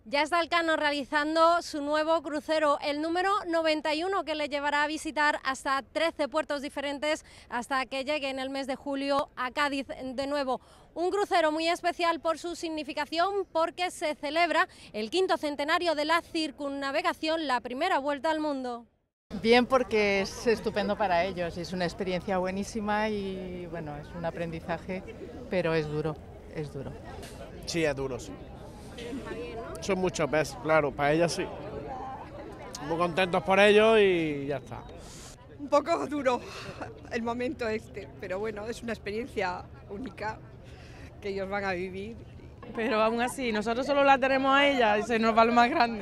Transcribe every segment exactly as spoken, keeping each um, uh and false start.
Ya está Elcano realizando su nuevo crucero, el número noventa y uno, que le llevará a visitar hasta trece puertos diferentes hasta que llegue en el mes de julio a Cádiz de nuevo. Un crucero muy especial por su significación, porque se celebra el quinto centenario de la circunnavegación, la primera vuelta al mundo. Bien, porque es estupendo para ellos, es una experiencia buenísima y bueno, es un aprendizaje, pero es duro, es duro. Sí, es duro, sí. Son muchos pesos, claro, para ellos sí. Muy contentos por ellos y ya está. Un poco duro el momento este, pero bueno, es una experiencia única que ellos van a vivir. Pero aún así, nosotros solo la tenemos a ella y se nos va lo más grande.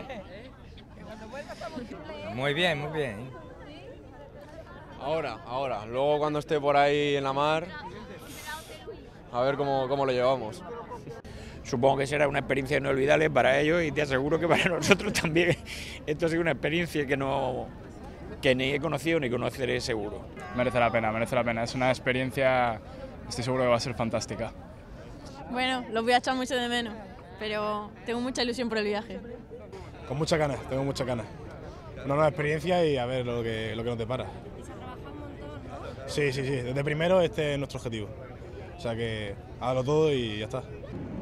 Muy bien, muy bien. Ahora, ahora. Luego cuando esté por ahí en la mar, a ver cómo, cómo lo llevamos. Supongo que será una experiencia inolvidable para ellos y te aseguro que para nosotros también. Esto ha sido una experiencia que no que ni he conocido ni conoceré seguro. Merece la pena, merece la pena. Es una experiencia, estoy seguro que va a ser fantástica. Bueno, los voy a echar mucho de menos, pero tengo mucha ilusión por el viaje. Con muchas ganas, tengo muchas ganas. Una nueva experiencia y a ver lo que, lo que nos depara. Se trabaja un montón, ¿no? Sí, sí, sí. Desde primero este es nuestro objetivo. O sea que hágalo todo y ya está.